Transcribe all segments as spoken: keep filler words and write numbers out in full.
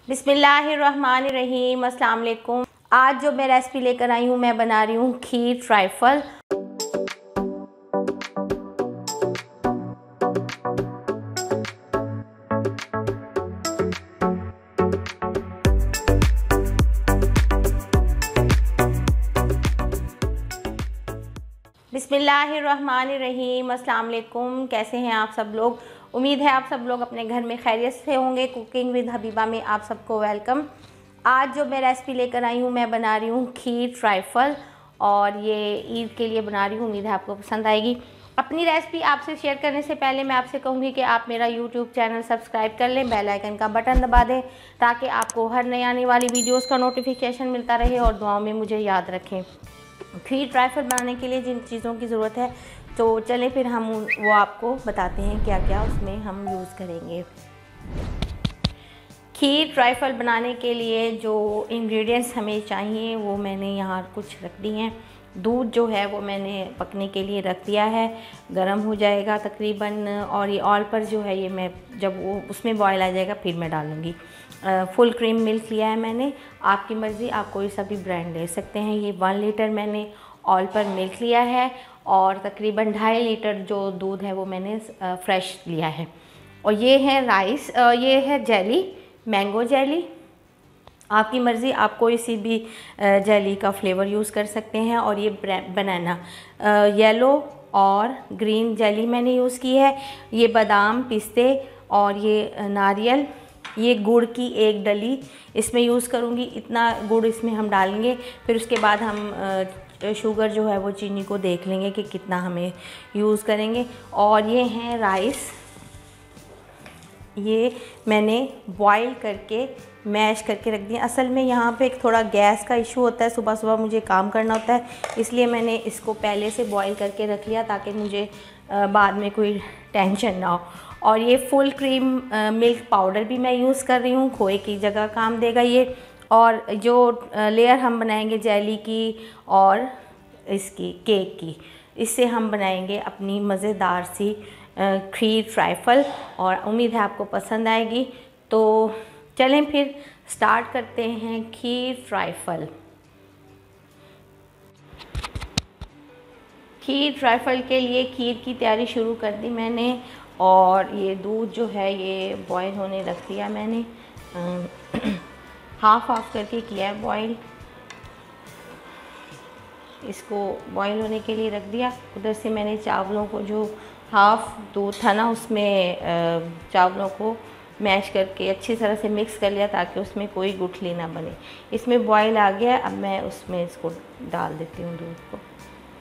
बिस्मिल्लाहिर्रहमानिर्रहीम, अस्सलाम वालेकुम। आज जो मैं रेसिपी लेकर आई हूँ, मैं बना रही हूँ खीर ट्राइफल। बिस्मिल्लाहिर्रहमानिर्रहीम, अस्सलाम वालेकुम। कैसे हैं आप सब लोग? उम्मीद है आप सब लोग अपने घर में खैरियत से होंगे। कुकिंग विद हबीबा में आप सबको वेलकम। आज जो मैं रेसिपी लेकर आई हूँ, मैं बना रही हूँ खीर ट्राइफल और ये ईद के लिए बना रही हूँ। उम्मीद है आपको पसंद आएगी। अपनी रेसिपी आपसे शेयर करने से पहले मैं आपसे कहूँगी कि आप मेरा यूट्यूब चैनल सब्सक्राइब कर लें, बेल आइकन का बटन दबा दें ताकि आपको हर नई आने वाली वीडियोस का नोटिफिकेशन मिलता रहे और दुआओं में मुझे याद रखें। खीर ट्राइफल बनाने के लिए जिन चीज़ों की ज़रूरत है, तो चलें फिर हम वो आपको बताते हैं क्या क्या उसमें हम यूज़ करेंगे। खीर ट्राइफल बनाने के लिए जो इंग्रेडिएंट्स हमें चाहिए वो मैंने यहाँ कुछ रख दी हैं। दूध जो है वो मैंने पकने के लिए रख दिया है, गर्म हो जाएगा तकरीबन। और ये ऑल पर जो है ये मैं जब वो उसमें बॉयल आ जाएगा फिर मैं डालूँगी। फुल क्रीम मिल्क लिया है मैंने, आपकी मर्ज़ी, आप कोई सा भी ब्रांड ले सकते हैं। ये वन लीटर मैंने ऑल पर मिल्क लिया है और तकरीबन ढाई लीटर जो दूध है वो मैंने फ्रेश लिया है। और ये है राइस, ये है जेली, मैंगो जेली, आपकी मर्ज़ी, आप कोई सी भी जेली का फ्लेवर यूज़ कर सकते हैं। और ये बनाना येलो और ग्रीन जेली मैंने यूज़ की है। ये बादाम, पिस्ते और ये नारियल, ये गुड़ की एक डली इसमें यूज़ करूँगी। इतना गुड़ इसमें हम डालेंगे, फिर उसके बाद हम शुगर जो है वो चीनी को देख लेंगे कि कितना हमें यूज़ करेंगे। और ये हैं राइस, ये मैंने बॉईल करके मैश करके रख दिया। असल में यहाँ पे एक थोड़ा गैस का इशू होता है, सुबह सुबह मुझे काम करना होता है, इसलिए मैंने इसको पहले से बॉईल करके रख लिया ताकि मुझे बाद में कोई टेंशन ना हो। और ये फुल क्रीम मिल्क पाउडर भी मैं यूज़ कर रही हूँ, खोए की जगह काम देगा ये। और जो लेयर हम बनाएंगे जेली की और इसकी केक की, इससे हम बनाएंगे अपनी मज़ेदार सी खीर ट्राइफल और उम्मीद है आपको पसंद आएगी। तो चलें फिर स्टार्ट करते हैं खीर ट्राइफल। खीर ट्राइफल के लिए खीर की तैयारी शुरू कर दी मैंने। और ये दूध जो है ये बॉईल होने रख दिया मैंने, हाफ हाफ करके किया है बॉईल। इसको बॉईल होने के लिए रख दिया। उधर से मैंने चावलों को, जो हाफ दूध था ना, उसमें चावलों को मैश करके अच्छी तरह से मिक्स कर लिया ताकि उसमें कोई गुठली ना बने। इसमें बॉईल आ गया, अब मैं उसमें इसको डाल देती हूँ दूध को।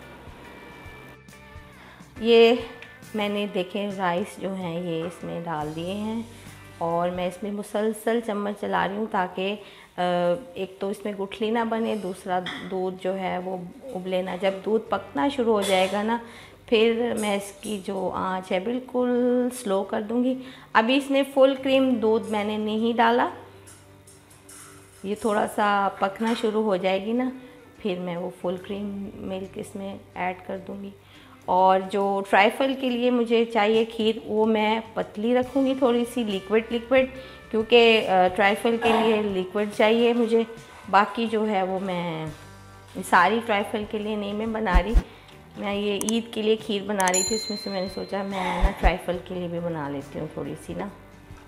ये मैंने देखें राइस जो हैं ये इसमें डाल दिए हैं और मैं इसमें मुसलसल चम्मच चला रही हूँ ताकि एक तो इसमें गुठली ना बने, दूसरा दूध जो है वो उबले ना। जब दूध पकना शुरू हो जाएगा ना, फिर मैं इसकी जो आंच है बिल्कुल स्लो कर दूँगी। अभी इसमें फुल क्रीम दूध मैंने नहीं डाला, ये थोड़ा सा पकना शुरू हो जाएगी ना, फिर मैं वो फुल क्रीम मिल्क इसमें ऐड कर दूँगी। और जो ट्राइफल के लिए मुझे चाहिए खीर, वो मैं पतली रखूँगी, थोड़ी सी लिक्विड लिक्विड, क्योंकि ट्राइफल के लिए लिक्विड चाहिए मुझे। बाकी जो है वो मैं सारी ट्राइफल के लिए नहीं मैं बना रही, मैं ये ईद के लिए खीर बना रही थी, उसमें से मैंने सोचा मैं ना ट्राइफल के लिए भी बना लेती हूँ थोड़ी सी ना।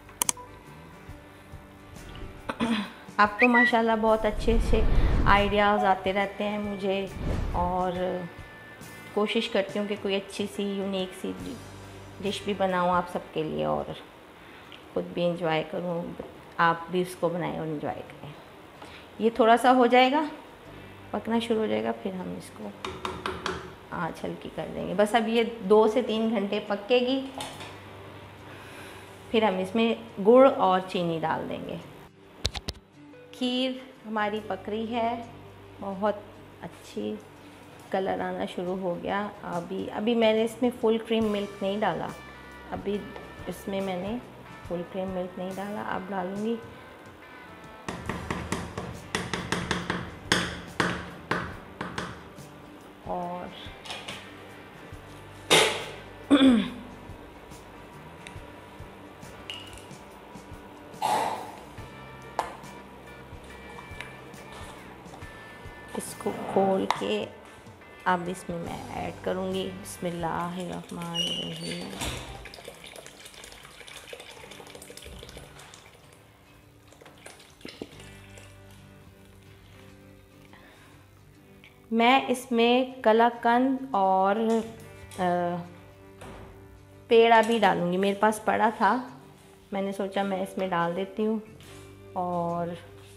अब तो माशाल्लाह बहुत अच्छे अच्छे आइडियाज़ आते रहते हैं मुझे और कोशिश करती हूँ कि कोई अच्छी सी यूनिक सी डिश भी बनाऊँ आप सबके लिए और ख़ुद भी इंजॉय करूँ, आप भी उसको बनाएं और इंजॉय करें। ये थोड़ा सा हो जाएगा, पकना शुरू हो जाएगा, फिर हम इसको आँच हल्की कर देंगे। बस अब ये दो से तीन घंटे पकेगी, फिर हम इसमें गुड़ और चीनी डाल देंगे। खीर हमारी पक रही है, बहुत अच्छी कलर आना शुरू हो गया। अभी अभी मैंने इसमें फुल क्रीम मिल्क नहीं डाला, अभी इसमें मैंने फुल क्रीम मिल्क नहीं डाला, अब डालूँगी। और इसको खोल के अब इसमें मैं ऐड करूँगी। बिस्मिल्लाहिर्रहमानिर्रहीम। मैं इसमें कलाकंद और पेड़ा भी डालूँगी। मेरे पास पड़ा था, मैंने सोचा मैं इसमें डाल देती हूँ और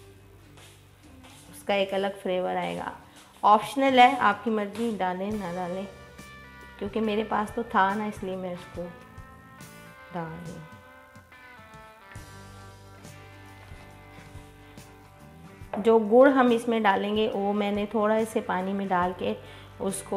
उसका एक अलग फ्लेवर आएगा। ऑप्शनल है, आपकी मर्ज़ी, डालें ना डालें, क्योंकि मेरे पास तो था ना, इसलिए मैं इसको डाल रही हूँ। जो गुड़ हम इसमें डालेंगे वो मैंने थोड़ा इसे पानी में डाल के उसको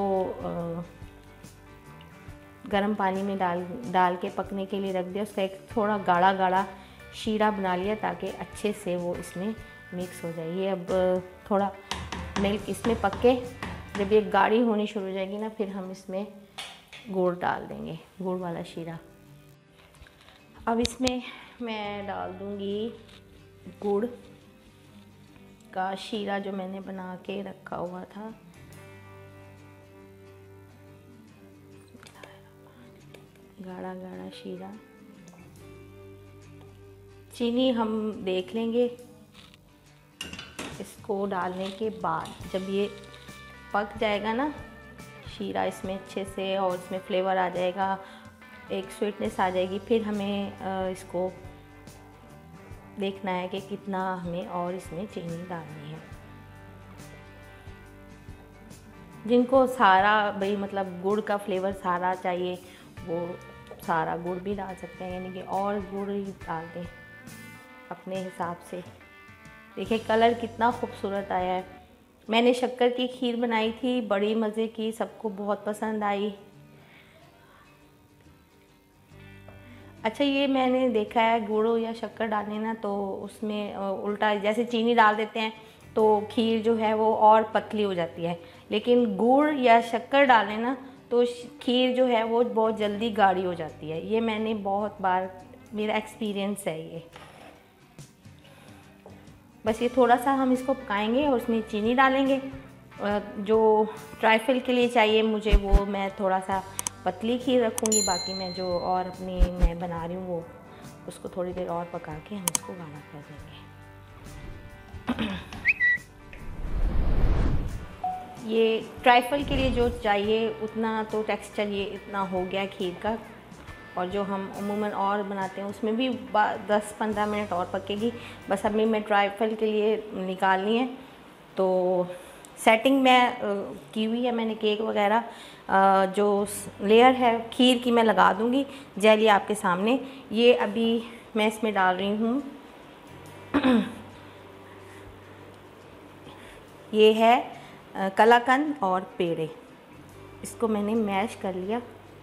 गर्म पानी में डाल डाल के पकने के लिए रख दिया। उसका एक थोड़ा गाढ़ा गाढ़ा शीरा बना लिया ताकि अच्छे से वो इसमें मिक्स हो जाए। ये अब थोड़ा मिल्क इसमें पक के जब ये गाढ़ी होनी शुरू हो जाएगी ना, फिर हम इसमें गुड़ डाल देंगे, गुड़ वाला शीरा। अब इसमें मैं डाल दूँगी गुड़ का शीरा जो मैंने बना के रखा हुआ था। गाढ़ा गाढ़ा शीरा। चीनी हम देख लेंगे इसको डालने के बाद, जब ये पक जाएगा ना शीरा इसमें अच्छे से और इसमें फ्लेवर आ जाएगा, एक स्वीटनेस आ जाएगी, फिर हमें इसको देखना है कि कितना हमें और इसमें चीनी डालनी है। जिनको सारा भाई मतलब गुड़ का फ्लेवर सारा चाहिए वो सारा गुड़ भी डाल सकते हैं, यानी कि और गुड़ ही डाल दें अपने हिसाब से। देखिए कलर कितना खूबसूरत आया है। मैंने शक्कर की खीर बनाई थी, बड़ी मज़े की, सबको बहुत पसंद आई। अच्छा, ये मैंने देखा है गुड़ या शक्कर डालने ना तो उसमें उल्टा, जैसे चीनी डाल देते हैं तो खीर जो है वो और पतली हो जाती है, लेकिन गुड़ या शक्कर डालें ना तो खीर जो है वो बहुत जल्दी गाढ़ी हो जाती है। ये मैंने बहुत बार, मेरा एक्सपीरियंस है ये। बस ये थोड़ा सा हम इसको पकाएंगे और उसमें चीनी डालेंगे। जो ट्राइफल के लिए चाहिए मुझे वो मैं थोड़ा सा पतली खीर रखूँगी, बाकी मैं जो और अपनी मैं बना रही हूँ वो उसको थोड़ी देर और पका के हम इसको गाढ़ा कर देंगे। ये ट्राइफल के लिए जो चाहिए उतना तो टेक्सचर ये इतना हो गया खीर का, और जो हम अमूमन और बनाते हैं उसमें भी दस पंद्रह मिनट और पकेगी। बस अभी मैं ट्राइफल के लिए निकालनी है तो सेटिंग मैं की हुई है मैंने, केक वगैरह जो लेयर है खीर की मैं लगा दूंगी। जेली आपके सामने, ये अभी मैं इसमें डाल रही हूँ ये है कलाकंद और पेड़े, इसको मैंने मैश कर लिया,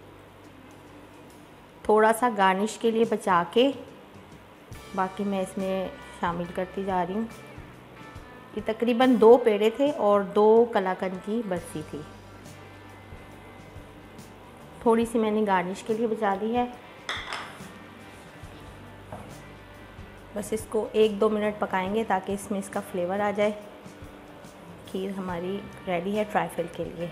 थोड़ा सा गार्निश के लिए बचा के बाकी मैं इसमें शामिल करती जा रही हूँ। ये तकरीबन दो पेड़े थे और दो कलाकंद की बर्फ़ी थी, थोड़ी सी मैंने गार्निश के लिए बचा दी है। बस इसको एक दो मिनट पकाएंगे ताकि इसमें इसका फ्लेवर आ जाए। खीर हमारी रेडी है ट्राइफल के लिए।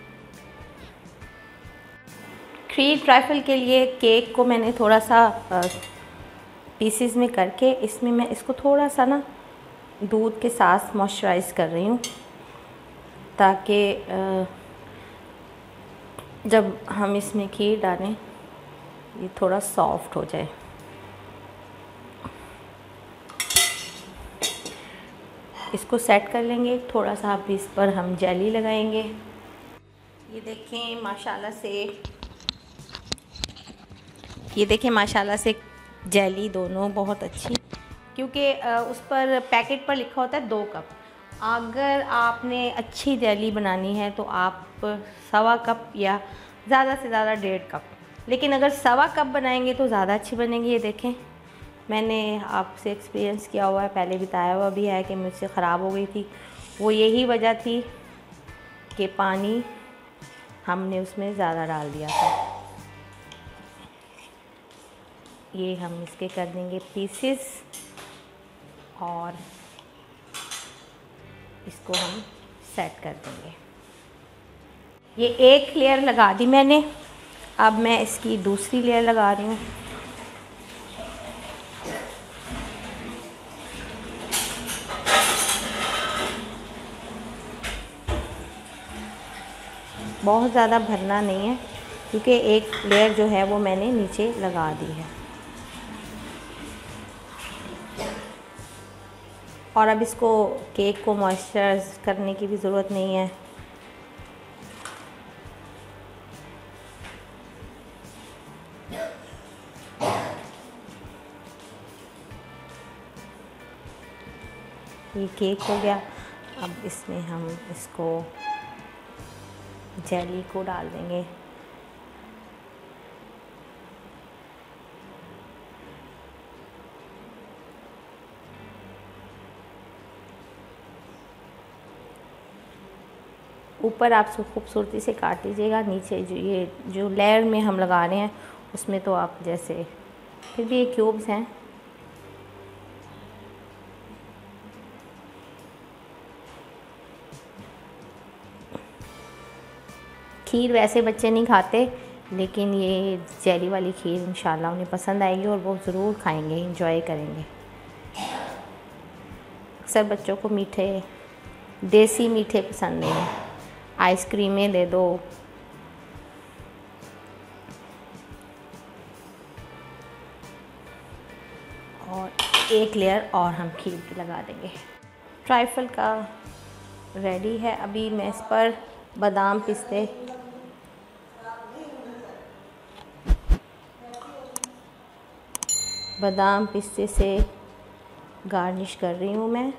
खीर ट्राइफल के लिए केक को मैंने थोड़ा सा पीसेस में करके इसमें मैं इसको थोड़ा सा ना दूध के साथ मॉइस्चराइज़ कर रही हूँ ताकि जब हम इसमें खीर डालें ये थोड़ा सॉफ्ट हो जाए। इसको सेट कर लेंगे, थोड़ा सा अब इस पर हम जेली लगाएंगे। ये देखें माशाल्लाह से, ये देखें माशाल्लाह से जेली दोनों बहुत अच्छी, क्योंकि उस पर पैकेट पर लिखा होता है दो कप। अगर आपने अच्छी जेली बनानी है तो आप सवा कप या ज़्यादा से ज़्यादा डेढ़ कप, लेकिन अगर सवा कप बनाएंगे तो ज़्यादा अच्छी बनेगी। ये देखें मैंने आपसे एक्सपीरियंस किया हुआ है, पहले बताया हुआ भी है कि मुझसे ख़राब हो गई थी। वो यही वजह थी कि पानी हमने उसमें ज़्यादा डाल दिया था। ये हम इसके कर देंगे पीसेस और इसको हम सेट कर देंगे। ये एक लेयर लगा दी मैंने, अब मैं इसकी दूसरी लेयर लगा रही हूँ। बहुत ज़्यादा भरना नहीं है क्योंकि एक लेयर जो है वो मैंने नीचे लगा दी है। और अब इसको केक को मॉइस्चराइज करने की भी ज़रूरत नहीं है। ये केक हो गया। अब इसमें हम इसको जेली को डाल देंगे। ऊपर आप खूबसूरती से काट लीजिएगा, नीचे जो ये जो लेयर में हम लगा रहे हैं उसमें तो आप जैसे फिर भी ये क्यूब्स हैं। खीर वैसे बच्चे नहीं खाते, लेकिन ये जेली वाली खीर इंशाल्लाह उन्हें पसंद आएगी और वो ज़रूर खाएंगे, इंजॉय करेंगे। अक्सर बच्चों को मीठे देसी मीठे पसंद नहीं है, आइसक्रीमें दे दो। और एक लेयर और हम खीर की लगा देंगे। ट्राइफल का रेडी है। अभी मैं इस पर बादाम पिस्ते बादाम पिस्ते से गार्निश कर रही हूँ मैं।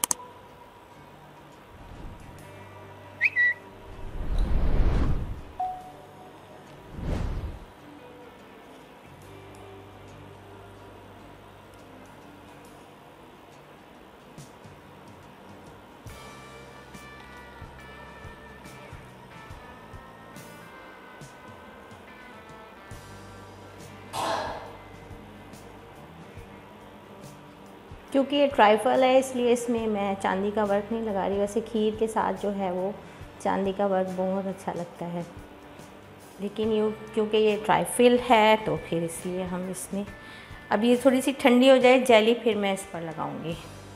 क्योंकि ये ट्राइफल है इसलिए इसमें मैं चांदी का वर्क नहीं लगा रही। वैसे खीर के साथ जो है वो चांदी का वर्क बहुत अच्छा लगता है, लेकिन यूँ क्योंकि ये ट्राइफल है तो फिर इसलिए हम इसमें अब ये थोड़ी सी ठंडी हो जाए जेली, फिर मैं इस पर लगाऊंगी।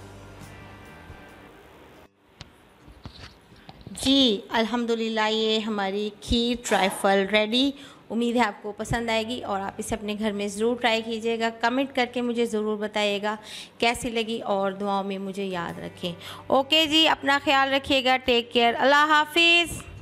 जी अल्हम्दुलिल्लाह, ये हमारी खीर ट्राइफल रेडी। उम्मीद है आपको पसंद आएगी और आप इसे अपने घर में ज़रूर ट्राई कीजिएगा। कमेंट करके मुझे ज़रूर बताइएगा कैसी लगी और दुआओं में मुझे याद रखें। ओके जी, अपना ख्याल रखिएगा। Take care. अल्लाह हाफिज़।